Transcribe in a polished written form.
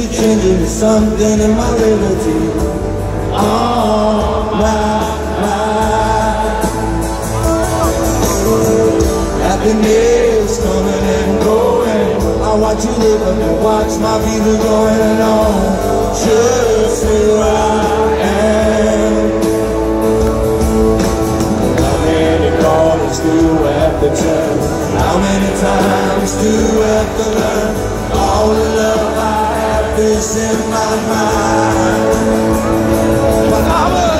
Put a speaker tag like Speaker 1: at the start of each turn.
Speaker 1: you're changing is something in my reality. Oh, my. Happiness coming and going. I watch you live up and watch my people going on. Just where I am. How many corners do I have to turn? How many times do I have to learn? All the love I have is in my mind. But I'm